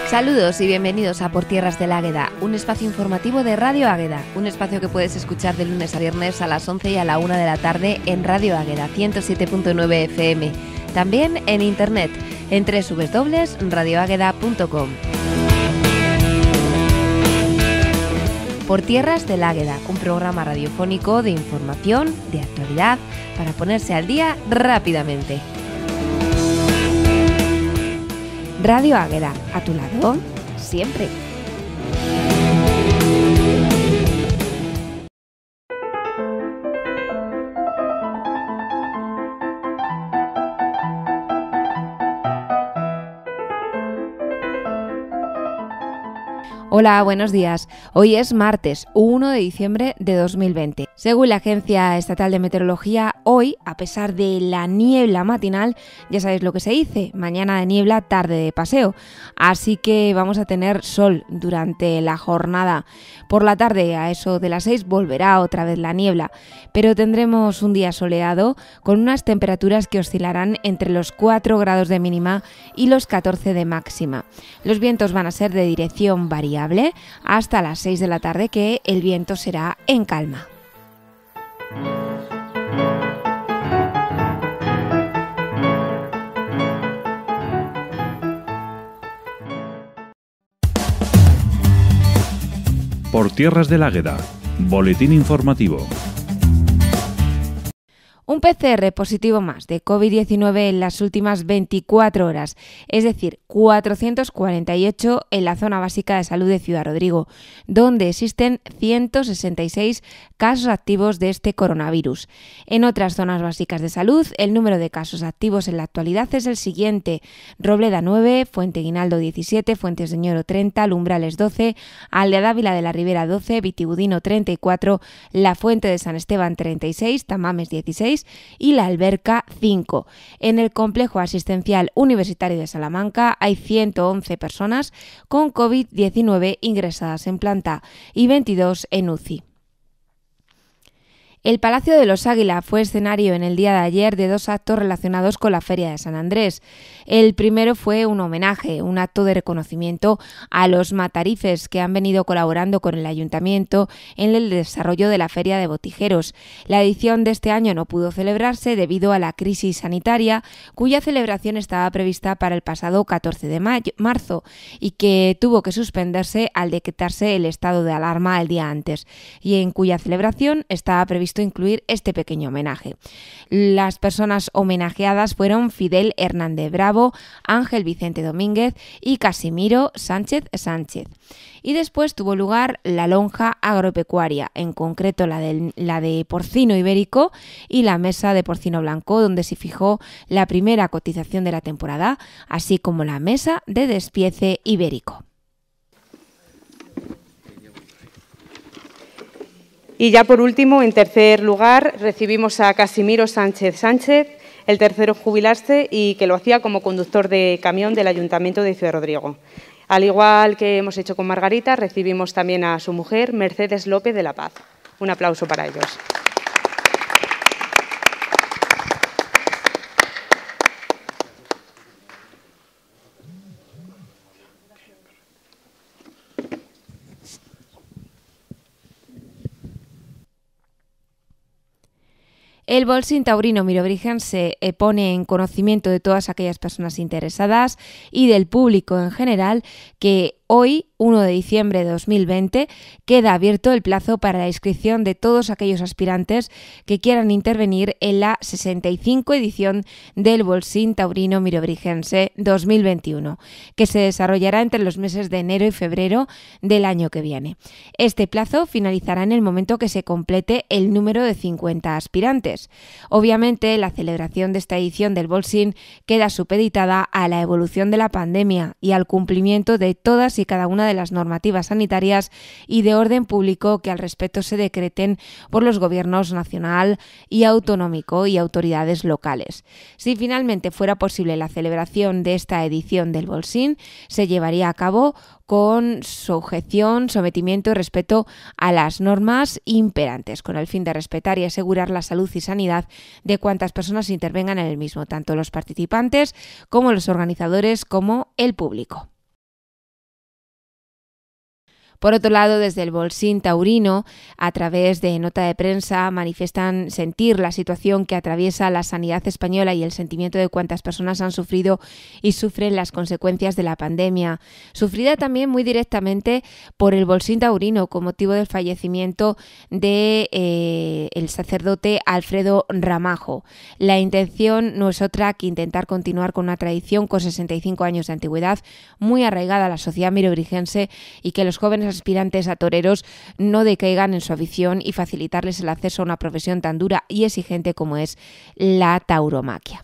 Saludos y bienvenidos a Por Tierras del Águeda, un espacio informativo de Radio Águeda, un espacio que puedes escuchar de lunes a viernes a las 11 y a la 1 de la tarde en Radio Águeda 107.9 FM, también en internet en www.radioagueda.com. Por Tierras del Águeda, un programa radiofónico de información, de actualidad, para ponerse al día rápidamente. Radio Águeda, a tu lado, siempre. Hola, buenos días. Hoy es martes 1 de diciembre de 2020. Según la Agencia Estatal de Meteorología, hoy, a pesar de la niebla matinal, ya sabéis lo que se dice, mañana de niebla, tarde de paseo. Así que vamos a tener sol durante la jornada. Por la tarde, a eso de las 6, volverá otra vez la niebla, pero tendremos un día soleado con unas temperaturas que oscilarán entre los 4 grados de mínima y los 14 de máxima. Los vientos van a ser de dirección variable hasta las 6 de la tarde, que el viento será en calma. Por Tierras del Águeda, boletín informativo. Un PCR positivo más de COVID-19 en las últimas 24 horas, es decir, 448 en la zona básica de salud de Ciudad Rodrigo, donde existen 166 casos activos de este coronavirus. En otras zonas básicas de salud, el número de casos activos en la actualidad es el siguiente: Robleda 9, Fuente Guinaldo 17, Fuentes de Ñoro 30, Lumbrales 12, Aldea Dávila de la Ribera 12, Vitigudino 34, La Fuente de San Esteban 36, Tamames 16, y La Alberca 5. En el complejo asistencial universitario de Salamanca hay 111 personas con COVID-19 ingresadas en planta y 22 en UCI. El Palacio de los Águila fue escenario en el día de ayer de dos actos relacionados con la Feria de San Andrés. El primero fue un homenaje, un acto de reconocimiento a los matarifes que han venido colaborando con el Ayuntamiento en el desarrollo de la Feria de Botijeros. La edición de este año no pudo celebrarse debido a la crisis sanitaria, cuya celebración estaba prevista para el pasado 14 de marzo y que tuvo que suspenderse al decretarse el estado de alarma el día antes, y en cuya celebración estaba previsto incluir este pequeño homenaje. Las personas homenajeadas fueron Fidel Hernández Bravo, Ángel Vicente Domínguez y Casimiro Sánchez Sánchez. Y después tuvo lugar la lonja agropecuaria, en concreto la de porcino ibérico y la mesa de porcino blanco, donde se fijó la primera cotización de la temporada, así como la mesa de despiece ibérico. Y ya por último, en tercer lugar, recibimos a Casimiro Sánchez Sánchez, el tercero en jubilarse y que lo hacía como conductor de camión del Ayuntamiento de Ciudad Rodrigo. Al igual que hemos hecho con Margarita, recibimos también a su mujer, Mercedes López de la Paz. Un aplauso para ellos. El Bolsín Taurino Mirobrígen se pone en conocimiento de todas aquellas personas interesadas y del público en general que hoy, 1 de diciembre de 2020, queda abierto el plazo para la inscripción de todos aquellos aspirantes que quieran intervenir en la 65 edición del Bolsín Taurino Mirobrígense 2021, que se desarrollará entre los meses de enero y febrero del año que viene. Este plazo finalizará en el momento que se complete el número de 50 aspirantes. Obviamente, la celebración de esta edición del Bolsín queda supeditada a la evolución de la pandemia y al cumplimiento de todas y cada una de las normativas sanitarias y de orden público que al respecto se decreten por los gobiernos nacional y autonómico y autoridades locales. Si finalmente fuera posible la celebración de esta edición del Bolsín, se llevaría a cabo con sujeción, sometimiento y respeto a las normas imperantes, con el fin de respetar y asegurar la salud y sanidad de cuantas personas intervengan en el mismo, tanto los participantes como los organizadores como el público. Por otro lado, desde el Bolsín taurino, a través de nota de prensa, manifiestan sentir la situación que atraviesa la sanidad española y el sentimiento de cuántas personas han sufrido y sufren las consecuencias de la pandemia, sufrida también muy directamente por el Bolsín taurino con motivo del fallecimiento de el sacerdote Alfredo Ramajo. La intención no es otra que intentar continuar con una tradición con 65 años de antigüedad, muy arraigada a la sociedad mirobrigense, y que los jóvenes aspirantes a toreros no decaigan en su afición y facilitarles el acceso a una profesión tan dura y exigente como es la tauromaquia.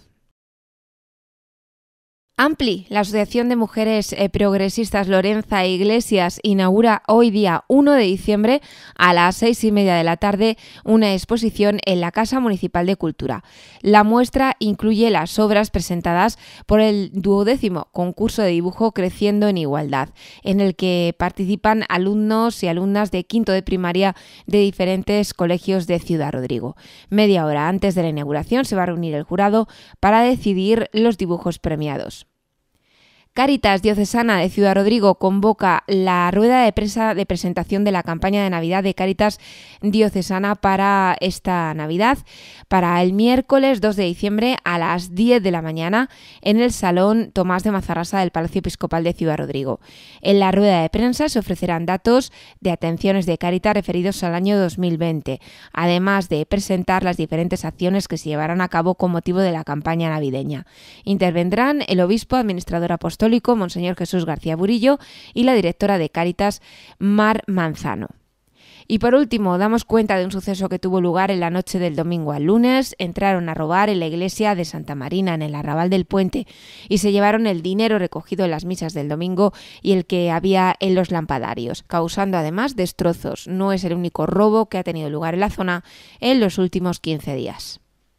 AMPLI, la Asociación de Mujeres Progresistas Lorenza Iglesias, inaugura hoy día 1 de diciembre a las 6:30 de la tarde una exposición en la Casa Municipal de Cultura. La muestra incluye las obras presentadas por el 12º concurso de dibujo Creciendo en Igualdad, en el que participan alumnos y alumnas de quinto de primaria de diferentes colegios de Ciudad Rodrigo. Media hora antes de la inauguración se va a reunir el jurado para decidir los dibujos premiados. Cáritas Diocesana de Ciudad Rodrigo convoca la rueda de prensa de presentación de la campaña de Navidad de Cáritas Diocesana para esta Navidad, para el miércoles 2 de diciembre a las 10 de la mañana en el Salón Tomás de Mazarrasa del Palacio Episcopal de Ciudad Rodrigo. En la rueda de prensa se ofrecerán datos de atenciones de Cáritas referidos al año 2020, además de presentar las diferentes acciones que se llevarán a cabo con motivo de la campaña navideña. Intervendrán el obispo administrador apostólico Monseñor Jesús García Burillo y la directora de Cáritas, Mar Manzano. Y por último, damos cuenta de un suceso que tuvo lugar en la noche del domingo al lunes. Entraron a robar en la iglesia de Santa Marina, en el Arrabal del Puente, y se llevaron el dinero recogido en las misas del domingo y el que había en los lampadarios, causando además destrozos. No es el único robo que ha tenido lugar en la zona en los últimos 15 días.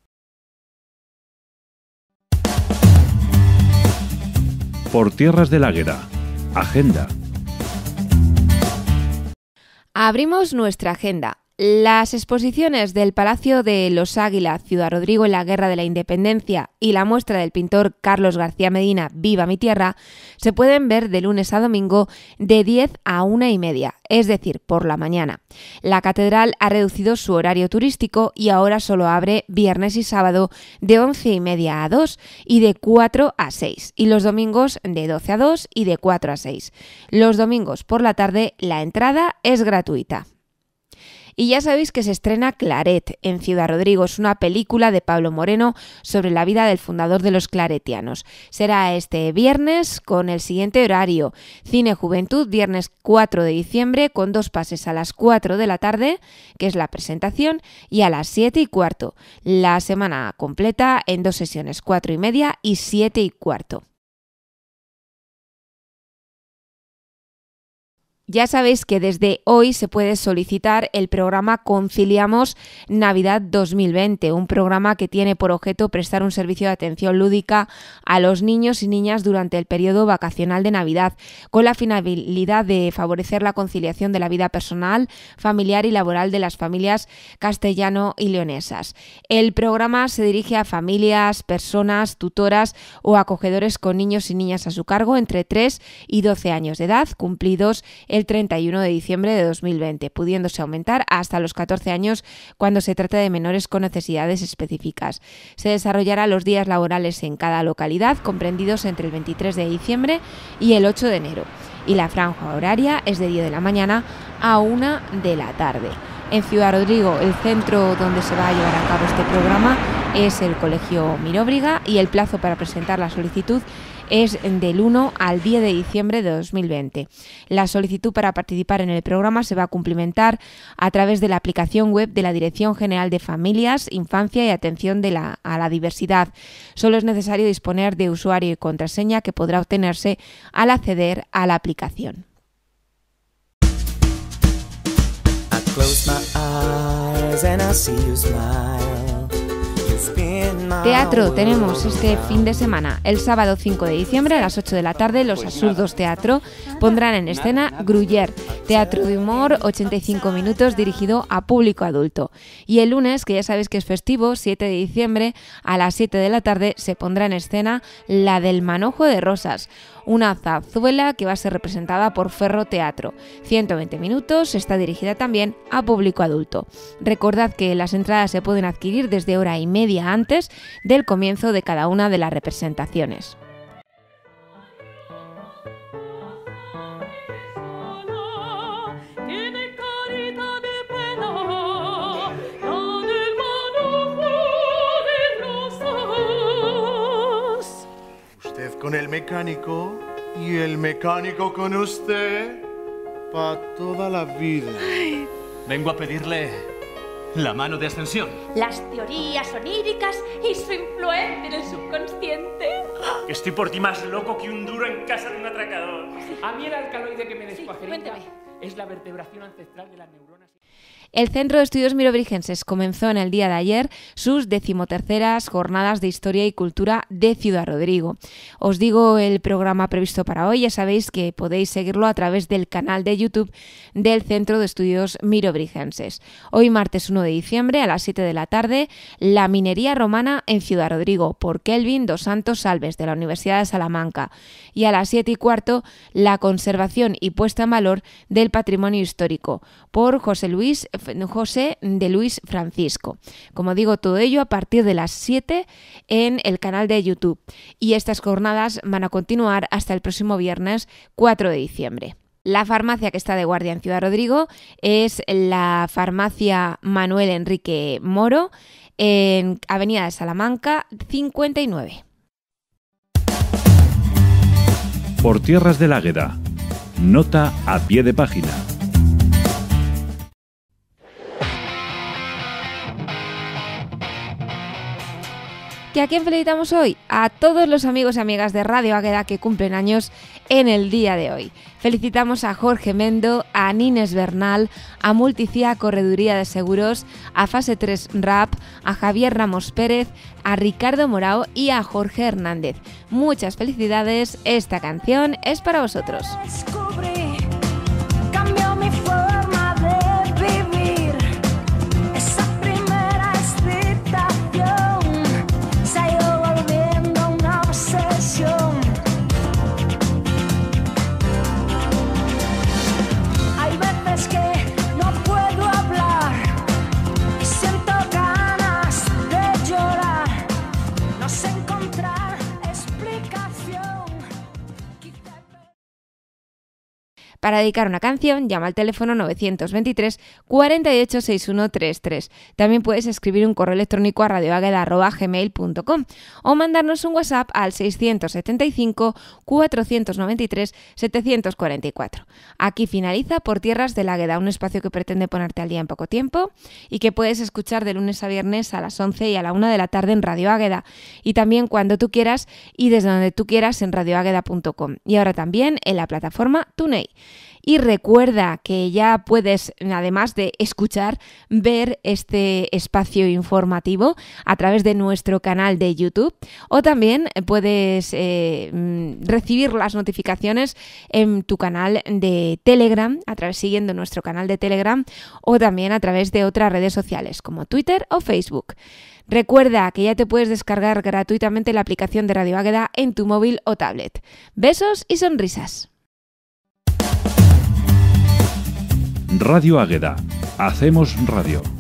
Por Tierras del Águeda. Agenda. Abrimos nuestra agenda. Las exposiciones del Palacio de los Águila, Ciudad Rodrigo en la Guerra de la Independencia y la muestra del pintor Carlos García Medina, Viva mi tierra, se pueden ver de lunes a domingo de 10 a 1:30, es decir, por la mañana. La catedral ha reducido su horario turístico y ahora solo abre viernes y sábado de 11:30 a 2 y de 4 a 6, y los domingos de 12 a 2 y de 4 a 6. Los domingos por la tarde la entrada es gratuita. Y ya sabéis que se estrena Claret en Ciudad Rodrigo. Es una película de Pablo Moreno sobre la vida del fundador de los claretianos. Será este viernes con el siguiente horario: Cine Juventud, viernes 4 de diciembre, con 2 pases a las 4 de la tarde, que es la presentación, y a las 7:15. La semana completa en 2 sesiones, 4:30 y 7:15. Ya sabéis que desde hoy se puede solicitar el programa Conciliamos Navidad 2020, un programa que tiene por objeto prestar un servicio de atención lúdica a los niños y niñas durante el periodo vacacional de Navidad, con la finalidad de favorecer la conciliación de la vida personal, familiar y laboral de las familias castellano y leonesas. El programa se dirige a familias, personas, tutoras o acogedores con niños y niñas a su cargo entre 3 y 12 años de edad, cumplidos el 31 de diciembre de 2020, pudiéndose aumentar hasta los 14 años cuando se trata de menores con necesidades específicas. Se desarrollará los días laborales en cada localidad, comprendidos entre el 23 de diciembre y el 8 de enero, y la franja horaria es de 10 de la mañana a 1 de la tarde. En Ciudad Rodrigo, el centro donde se va a llevar a cabo este programa es el Colegio Miróbriga, y el plazo para presentar la solicitud es del 1 al 10 de diciembre de 2020. La solicitud para participar en el programa se va a cumplimentar a través de la aplicación web de la Dirección General de Familias, Infancia y Atención a la Diversidad. Solo es necesario disponer de usuario y contraseña, que podrá obtenerse al acceder a la aplicación. Close my eyes and I see you smile. You Teatro tenemos este fin de semana. El sábado 5 de diciembre a las 8 de la tarde los Absurdos Teatro pondrán en escena Gruyère, teatro de humor, 85 minutos dirigido a público adulto. Y el lunes, que ya sabéis que es festivo, 7 de diciembre a las 7 de la tarde se pondrá en escena La del Manojo de Rosas, una zarzuela que va a ser representada por Ferro Teatro. 120 minutos, está dirigida también a público adulto. Recordad que las entradas se pueden adquirir desde hora y media antes del comienzo de cada una de las representaciones. Con el mecánico y el mecánico con usted para toda la vida. Ay. Vengo a pedirle la mano de Ascensión. Las teorías oníricas y su influencia en el subconsciente. Estoy por ti más loco que un duro en casa de un atracador. A mí el alcaloide que me descuajeringa es la vertebración ancestral de las neuronas. El Centro de Estudios Mirobrigenses comenzó en el día de ayer sus 13º Jornadas de Historia y Cultura de Ciudad Rodrigo. Os digo el programa previsto para hoy, ya sabéis que podéis seguirlo a través del canal de YouTube del Centro de Estudios Mirobrigenses. Hoy martes 1 de diciembre a las 7 de la tarde, La minería romana en Ciudad Rodrigo por Kelvin dos Santos Salves de la Universidad de Salamanca. Y a las 7:15, La conservación y puesta en valor del patrimonio histórico por José de Luis Francisco. Como digo, todo ello a partir de las 7 en el canal de YouTube. Y estas jornadas van a continuar hasta el próximo viernes 4 de diciembre. La farmacia que está de guardia en Ciudad Rodrigo es la farmacia Manuel Enrique Moro en Avenida de Salamanca 59. Por tierras del Águeda. Nota a pie de página. ¿Y a quién felicitamos hoy? A todos los amigos y amigas de Radio Águeda que cumplen años en el día de hoy. Felicitamos a Jorge Mendo, a Nines Bernal, a Multicia Correduría de Seguros, a Fase 3 Rap, a Javier Ramos Pérez, a Ricardo Morao y a Jorge Hernández. Muchas felicidades, esta canción es para vosotros. Para dedicar una canción, llama al teléfono 923 48 6133. También puedes escribir un correo electrónico a radioagueda@gmail.com o mandarnos un WhatsApp al 675 493 744. Aquí finaliza Por Tierras del Águeda, un espacio que pretende ponerte al día en poco tiempo y que puedes escuchar de lunes a viernes a las 11 y a la 1 de la tarde en Radio Águeda, y también cuando tú quieras y desde donde tú quieras en radioagueda.com, y ahora también en la plataforma TuneIn. Y recuerda que ya puedes, además de escuchar, ver este espacio informativo a través de nuestro canal de YouTube, o también puedes recibir las notificaciones en tu canal de Telegram, siguiendo nuestro canal de Telegram, o también a través de otras redes sociales como Twitter o Facebook. Recuerda que ya te puedes descargar gratuitamente la aplicación de Radio Águeda en tu móvil o tablet. Besos y sonrisas. Radio Águeda. Hacemos radio.